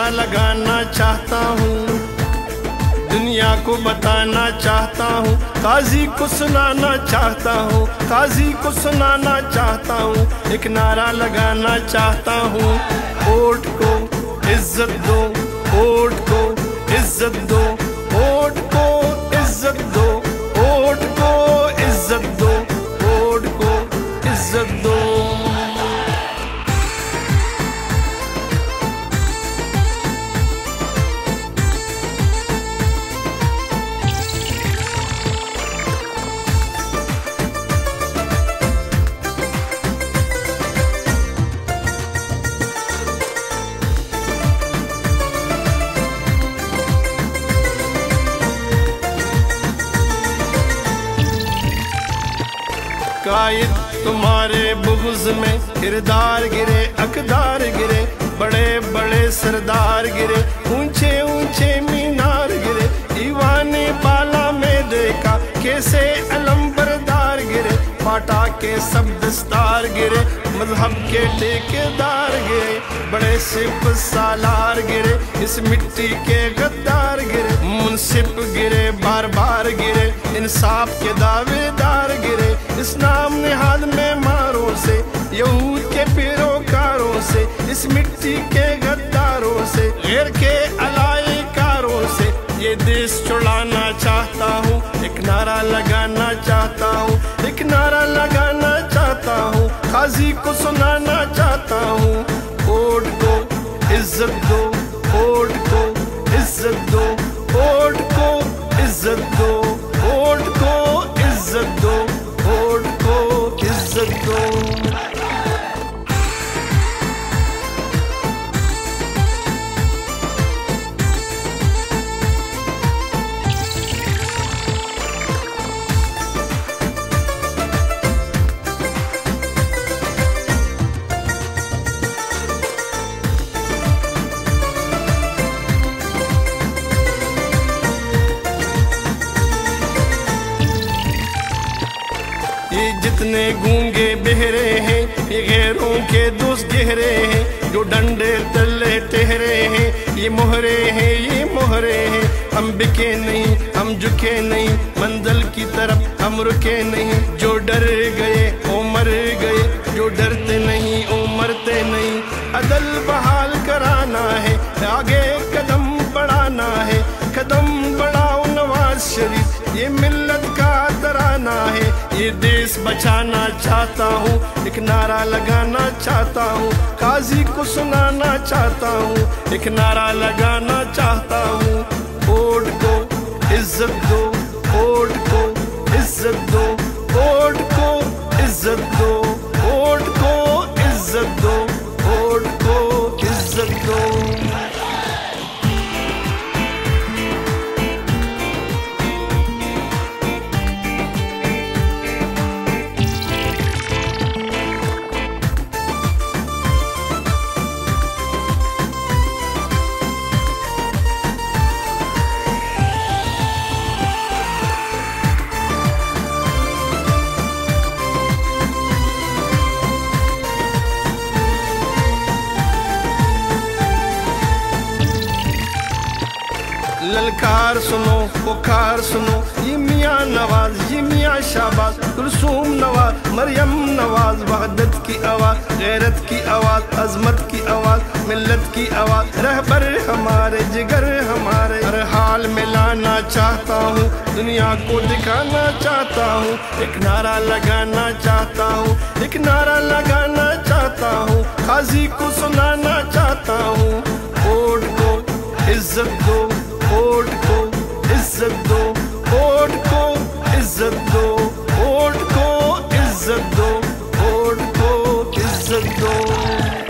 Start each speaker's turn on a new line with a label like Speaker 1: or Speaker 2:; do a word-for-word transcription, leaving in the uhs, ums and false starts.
Speaker 1: नारा लगाना चाहता हूँ, दुनिया को बताना चाहता हूँ, काजी को सुनाना चाहता हूँ, काजी को सुनाना चाहता हूँ, एक नारा लगाना चाहता हूँ। वोट को इज्जत दो, वोट को इज्जत दो, वोट को इज्जत दो, वोट को इज्जत दो, वोट को इज्जत दो। कायद तुम्हारे बुग़्ज़ में किरदार गिरे, अकदार गिरे, बड़े बड़े सरदार गिरे, ऊंचे ऊंचे मीनार गिरे, ईवाने बाला में देखा कैसे अलंबरदार गिरे, फाटा के सब दस्तार गिरे, मजहब के ठेकेदार गिरे, बड़े सिप सालार गिरे, इस मिट्टी के गद्दार गिरे, मुंसिफ गिरे, बार बार गिरे, इंसाफ के दावेदार गिरे, इस नाम निहाद में मारों से, यहूद के पैरोकारों से, इस मिट्टी के गद्दारों से, गैर के अलायकारों से ये देश छुड़ाना चाहता हूँ, एक नारा लगाना चाहता हूँ, एक नारा लगाना चाहता हूँ, काजी को सुनाना चाहता हूँ। वोट को इज्जत दो, वोट को इज्जत दो, वोट को इज्जत दो, वोट को इज्जत दो, वोट को इज्जत दो। ये जितने गूंगे बहरे हैं, ये गैरों के दोस्त गहरे हैं, जो डंडे तले ठहरे हैं, ये मोहरे हैं, ये मोहरे हैं, हम बिके नहीं, हम झुके नहीं, मंजिल की तरफ हम रुके नहीं, जो डर गए वो मर गए, जो डरते नहीं वो मरते नहीं, अदल बहाल कराना है, आगे कदम बढ़ाना है, कदम बढ़ाओ नवाज शरीफ, ये मिल्लत का तराना है, ये देश बचाना चाहता हूँ, एक नारा लगाना चाहता हूँ, काजी को सुनाना चाहता हूँ, एक नारा लगाना चाहता हूँ। वोट को इज्जत दो, वोट को इज्जत दो, वोट को इज्जत दो, वोट को इज्जत दो, वोट को इज्जत दो। ललकार सुनो, पुकार सुनो, ये मियाँ नवाज, ये मियाँ शाहबाज, कुलसूम नवाज, मरियम नवाज, वहदत की आवाज़, गैरत की आवाज़, अजमत की आवाज़, मिल्लत की आवाज़, रहबर हमारे, जिगर हमारे, हर हाल में लाना चाहता हूँ, दुनिया को दिखाना चाहता हूँ, एक नारा लगाना चाहता हूँ, एक नारा लगाना चाहता हूँ, काजी को सुनाना चाहता हूँ। वोट को इज्जत दो, वोट को इज्जत दो, वोट को इज्जत दो, वोट को इज्जत दो, वोट को इज्जत दो।